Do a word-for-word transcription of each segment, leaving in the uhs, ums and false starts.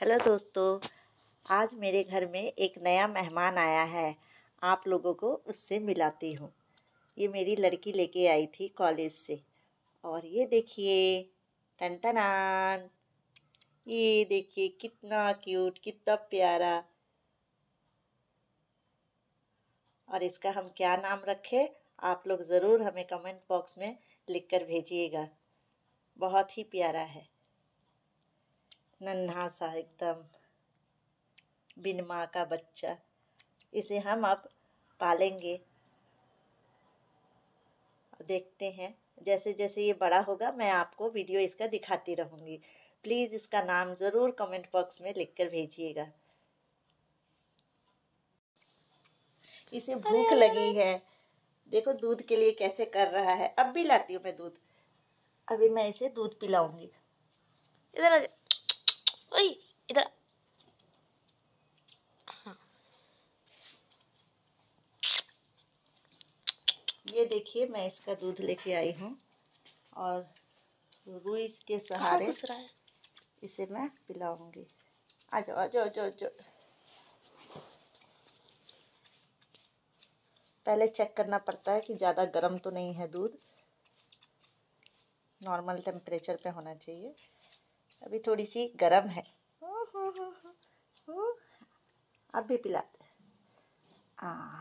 Hello दोस्तों, आज मेरे घर में एक नया मेहमान आया है। आप लोगों को उससे मिलाती हूँ। ये मेरी लड़की लेके आई थी कॉलेज से। और ये देखिए, टन-टनान, ये देखिए कितना क्यूट, कितना प्यारा। और इसका हम क्या नाम रखें, आप लोग ज़रूर हमें कमेंट बॉक्स में लिख कर भेजिएगा। बहुत ही प्यारा है, नन्हा सा एकदम बिन माँ का बच्चा। इसे हम अब पालेंगे। देखते हैं, जैसे जैसे ये बड़ा होगा मैं आपको वीडियो इसका दिखाती रहूँगी। प्लीज़ इसका नाम ज़रूर कमेंट बॉक्स में लिखकर भेजिएगा। इसे भूख लगी है, देखो दूध के लिए कैसे कर रहा है। अब भी लाती हूँ मैं दूध, अभी मैं इसे दूध पिलाऊंगी। इधर आ जा, ओए इधर। हाँ। ये देखिए मैं इसका दूध लेके आई हूँ और रुई के सहारे इसे मैं पिलाऊंगी। आ जाओ आ जाओ आ जाओ। पहले चेक करना पड़ता है कि ज़्यादा गर्म तो नहीं है दूध, नॉर्मल टेम्परेचर पे होना चाहिए। अभी थोड़ी सी गर्म है। अब भी पिलाते हैं। आ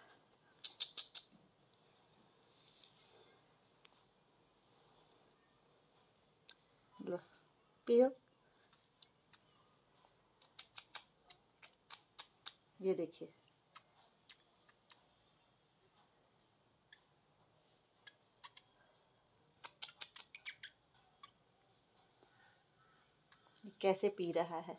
लो पियो। ये देखिए, कैसे पी रहा है।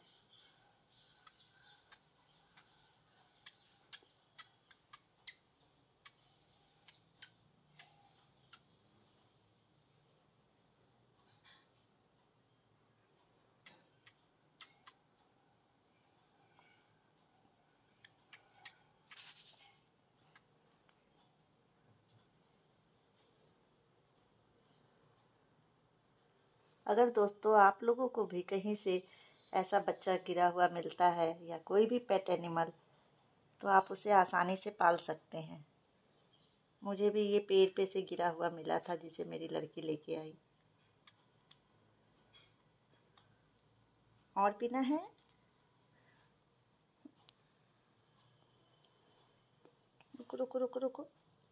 अगर दोस्तों आप लोगों को भी कहीं से ऐसा बच्चा गिरा हुआ मिलता है या कोई भी पेट एनिमल, तो आप उसे आसानी से पाल सकते हैं। मुझे भी ये पेड़ पे से गिरा हुआ मिला था जिसे मेरी लड़की लेके आई। और पीना है? रुको रुको रुको रुको।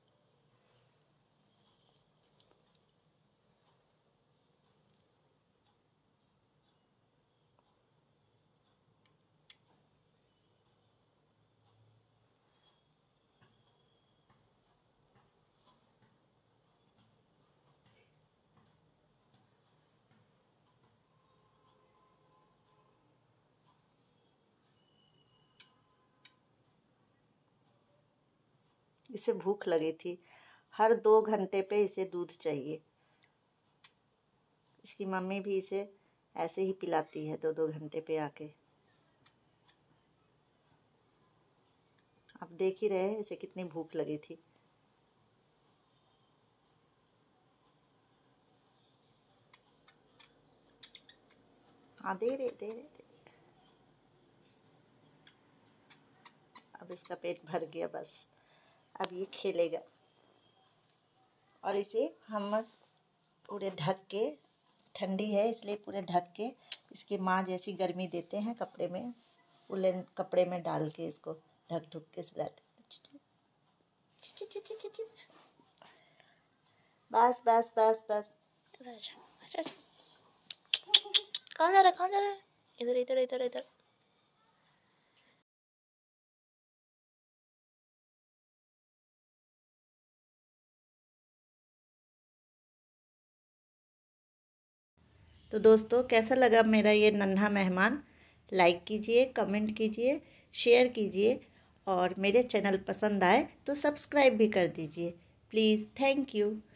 इसे भूख लगी थी, हर दो घंटे पे इसे दूध चाहिए। इसकी मम्मी भी इसे ऐसे ही पिलाती है, दो दो घंटे पे आके। आप देख ही रहे हैं इसे कितनी भूख लगी थी। हाँ दे रहे दे रहे दे। अब इसका पेट भर गया, बस अब ये खेलेगा। और इसे हम पूरे ढक के, ठंडी है इसलिए पूरे ढक के इसकी माँ जैसी गर्मी देते हैं, कपड़े में, उलन कपड़े में डाल के इसको ढक ढुक के सुलाते हैं। बस बस बस बस। अच्छा अच्छा, कहाँ जा रहा है, कहाँ जा रहा है? इधर इधर इधर इधर। तो दोस्तों कैसा लगा मेरा ये नन्हा मेहमान? लाइक कीजिए, कमेंट कीजिए, शेयर कीजिए और मेरे चैनल पसंद आए तो सब्सक्राइब भी कर दीजिए प्लीज़। Thank you.